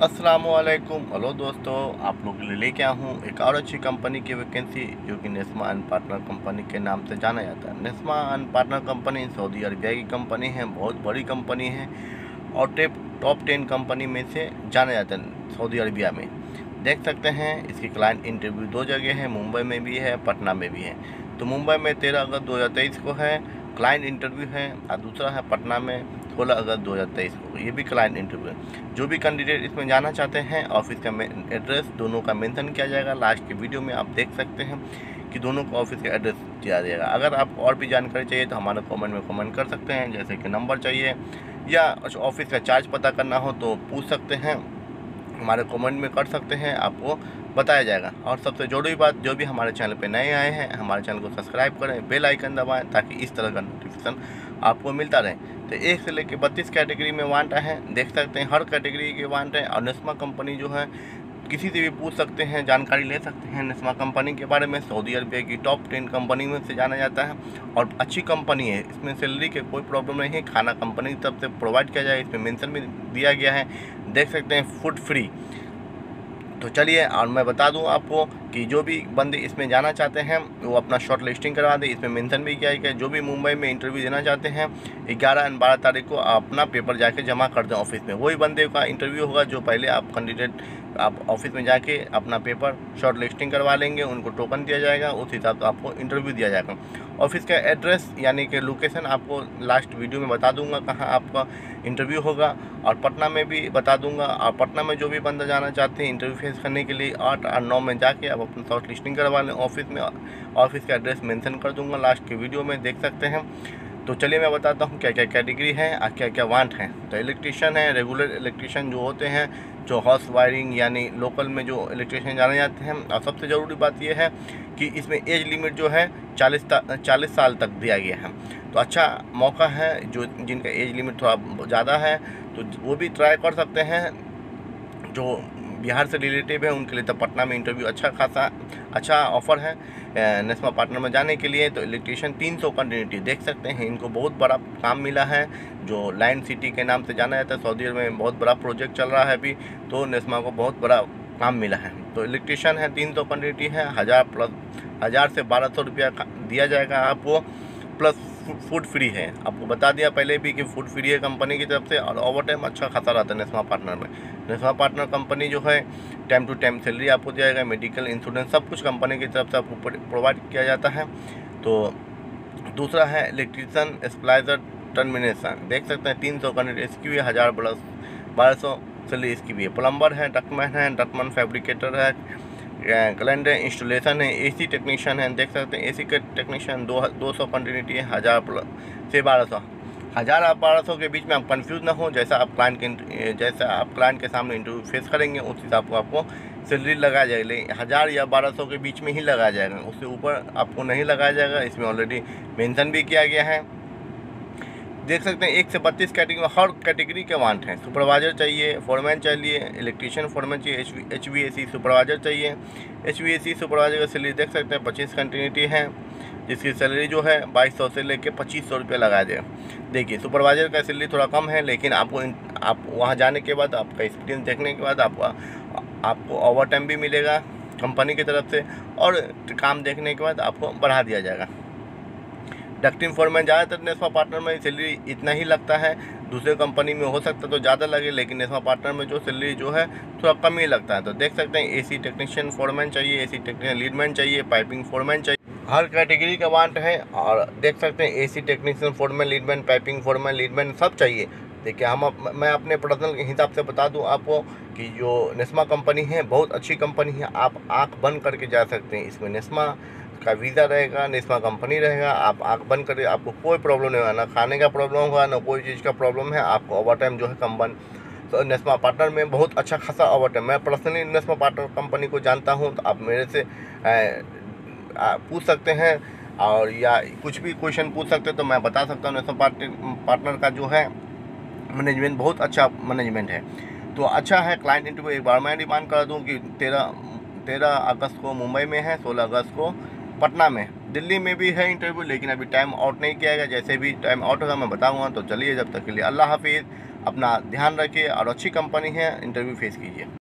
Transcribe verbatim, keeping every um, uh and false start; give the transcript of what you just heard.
अस्सलामुअलैकुम। हेलो दोस्तों, आप लोगों के लिए लेके आया हूँ एक और अच्छी कंपनी की वैकेंसी जो कि नेस्मा एंड पार्टनर कंपनी के नाम से जाना जाता है। Nesma and partner company Saudi Arabia की कंपनी है, बहुत बड़ी कंपनी है और टेप टॉप टेन कंपनी में से जाना जाता है सऊदी अरबिया में। देख सकते हैं इसकी क्लाइंट इंटरव्यू दो जगह है, मुंबई में भी है, पटना में भी है। तो मुंबई में तेरह अगस्त दो हज़ार तेईस को है क्लाइंट इंटरव्यू है और दूसरा है पटना में सोलह अगस्त दो हज़ार तेईस को, ये भी क्लाइंट इंटरव्यू है। जो भी कैंडिडेट इसमें जाना चाहते हैं ऑफिस का एड्रेस दोनों का मेंशन किया जाएगा। लास्ट की वीडियो में आप देख सकते हैं कि दोनों को ऑफिस का एड्रेस दिया जाएगा। अगर आपको और भी जानकारी चाहिए तो हमारे कमेंट में कमेंट कर सकते हैं, जैसे कि नंबर चाहिए या ऑफिस का चार्ज पता करना हो तो पूछ सकते हैं, हमारे कमेंट में कर सकते हैं, आपको बताया जाएगा। और सबसे ज़रूरी बात, जो भी हमारे चैनल पे नए आए हैं हमारे चैनल को सब्सक्राइब करें, बेल आइकन दबाएं ताकि इस तरह का नोटिफिकेशन आपको मिलता रहे। तो एक से लेकर बत्तीस कैटेगरी में वांट है, देख सकते हैं हर कैटेगरी के वांट है। और नेस्मा कंपनी जो है किसी से भी पूछ सकते हैं, जानकारी ले सकते हैं नेस्मा कंपनी के बारे में। सऊदी अरबिया की टॉप टेन कंपनी में से जाना जाता है और अच्छी कंपनी है। इसमें सैलरी के कोई प्रॉब्लम नहीं है, खाना कंपनी की तरफ से प्रोवाइड किया जाए, इसमें मेंशन भी दिया गया है, देख सकते हैं फूड फ्री। तो चलिए, और मैं बता दूं आपको कि जो भी बंदे इसमें जाना चाहते हैं वो अपना शॉर्ट लिस्टिंग करवा दें। इसमें मेंशन भी किया है कि जो भी मुंबई में इंटरव्यू देना चाहते हैं ग्यारह एंड बारह तारीख को अपना पेपर जाके जमा कर दें ऑफिस में। वही बंदे का इंटरव्यू होगा जो पहले आप कैंडिडेट आप ऑफिस में जाके अपना पेपर शॉर्ट लिस्टिंग करवा लेंगे, उनको टोकन दिया जाएगा, उस हिसाब से आपको इंटरव्यू दिया जाएगा। ऑफिस का एड्रेस यानी कि लोकेशन आपको लास्ट वीडियो में बता दूंगा कहाँ आपका इंटरव्यू होगा, और पटना में भी बता दूंगा। और पटना में जो भी बंदा जाना चाहते हैं इंटरव्यू फेस करने के लिए आठ और नौ में जाके आप अपना शॉर्ट लिस्टिंग करवा लें ऑफिस में। ऑफिस का एड्रेस मेंशन कर दूंगा लास्ट की वीडियो में, देख सकते हैं। तो चलिए मैं बताता हूँ क्या क्या कैटेगरी है और क्या क्या वांट है। तो इलेक्ट्रीशियन है, रेगुलर इलेक्ट्रीशियन जो होते हैं, जो हाउस वायरिंग यानी लोकल में जो इलेक्ट्रीशियन जाने जाते हैं। और सबसे ज़रूरी बात यह है कि इसमें एज लिमिट जो है चालीस चालीस साल तक दिया गया है। तो अच्छा मौका है, जो जिनका एज लिमिट थोड़ा ज़्यादा है तो वो भी ट्राई कर सकते हैं। जो बिहार से रिलेटिव है उनके लिए तो पटना में इंटरव्यू अच्छा खासा अच्छा ऑफ़र है नेस्मा पार्टनर में जाने के लिए। तो इलेक्ट्रीशियन तीन सौ कैंडिडेट देख सकते हैं, इनको बहुत बड़ा काम मिला है जो लाइन सिटी के नाम से जाना जाता है। सऊदी अरब में बहुत बड़ा प्रोजेक्ट चल रहा है अभी, तो नेस्मा को बहुत बड़ा काम मिला है। तो इलेक्ट्रीशियन है, तीन सौ कैंडिडेट है, हज़ार प्लस हज़ार से बारह सौ रुपया दिया जाएगा आपको, प्लस फूड फ्री है। आपको बता दिया पहले भी कि फूड फ्री है कंपनी की तरफ से, और ओवर टाइम अच्छा खासा रहता है नेस्मा पार्टनर में। नेस्मा पार्टनर कंपनी जो है टाइम टू टाइम सैलरी आपको दिया जाएगा, मेडिकल इंश्योरेंस सब कुछ कंपनी की तरफ से आपको प्रोवाइड किया जाता है। तो दूसरा है इलेक्ट्रीशियन स्प्लाइजर टर्मिनेशन, देख सकते हैं तीन सौ कैंडिडेट इसकी भी हज़ार प्लस बारह सौ सैलरी इसकी भी है। प्लम्बर है, डक्टमैन है, डक्टमैन फैब्रिकेटर है, कैलेंडर इंस्टॉलेशन है, एसी टेक्नीशियन है, देख सकते हैं एसी के टेक्नीशियन दो दो सौ कैंडिडेट है, हज़ार प्लस से बारह सौ हज़ार और बारह सौ के बीच में आप कंफ्यूज ना हो। जैसा आप क्लाइंट के जैसा आप क्लाइंट के सामने इंटरव्यू फेस करेंगे उस हिसाब को आपको सैलरी लगाया जाएगा, लेकिन हज़ार या बारह सौ के बीच में ही लगाया जाएगा, उससे ऊपर आपको नहीं लगाया जाएगा। इसमें ऑलरेडी मेंशन भी किया गया है, देख सकते हैं। एक से बत्तीस कैटेगरी में हर कैटेगरी के वांट हैं। सुपरवाइजर चाहिए, फोरमैन चाहिए, इलेक्ट्रीशियन फोरमैन चाहिए, H V A C supervisor चाहिए। H V A C supervisor का सैलरी देख सकते हैं पच्चीस कंटिन्यूटी है, जिसकी सैलरी जो है बाईस सौ से लेकर पच्चीस सौ रुपये लगाया जाए। देखिए सुपरवाइजर का सैलरी थोड़ा कम है, लेकिन आपको आप वहाँ जाने के बाद आपका एक्सपीरियंस देखने के बाद आपको आपको ओवर टाइम भी मिलेगा कंपनी की तरफ से, और काम देखने के बाद आपको बढ़ा दिया जाएगा। डक्टिंग फोरमैन ज़्यादातर नेस्मा पार्टनर में सैलरी इतना ही लगता है, दूसरे कंपनी में हो सकता है तो ज़्यादा लगे, लेकिन नेस्मा पार्टनर में जो सैलरी जो है थोड़ा कम ही लगता है। तो देख सकते हैं एसी टेक्नीशियन फोरमैन चाहिए, एसी टेक्नीशियन लीडमैन चाहिए, पाइपिंग फोरमैन चाहिए, हर कैटेगरी का वांट है। और देख सकते हैं AC technician foreman leadman piping foreman leadman सब चाहिए। देखिए हम अप, मैं अपने पर्सनल के हिसाब से बता दूं आपको कि जो नेस्मा कंपनी है बहुत अच्छी कंपनी है, आप आँख बंद करके जा सकते हैं। इसमें नेस्मा का वीज़ा रहेगा, नेस्मा कंपनी रहेगा, आप आँख बंद करके आपको कोई प्रॉब्लम नहीं होगा, ना खाने का प्रॉब्लम होगा ना कोई चीज़ का प्रॉब्लम है। आपको ओवर टाइम जो है कम बन तो नेस्मा पार्टनर में बहुत अच्छा खासा ओवर टाइम, मैं पर्सनली नेस्मा पार्टनर कंपनी को जानता हूँ, तो आप मेरे से पूछ सकते हैं और या कुछ भी क्वेश्चन पूछ सकते हैं तो मैं बता सकता हूँ। नेस्मा पार्टनर का जो है मैनेजमेंट बहुत अच्छा मैनेजमेंट है। तो अच्छा है क्लाइंट इंटरव्यू। एक बार मैं डिमांड कर दूं कि तेरह तेरह अगस्त को मुंबई में है, सोलह अगस्त को पटना में, दिल्ली में भी है इंटरव्यू, लेकिन अभी टाइम आउट नहीं किया गया। जैसे भी टाइम आउट होगा मैं बताऊंगा। तो चलिए जब तक के लिए अल्लाह हाफिज़। अपना ध्यान रखिए और अच्छी कंपनी है, इंटरव्यू फेस कीजिए।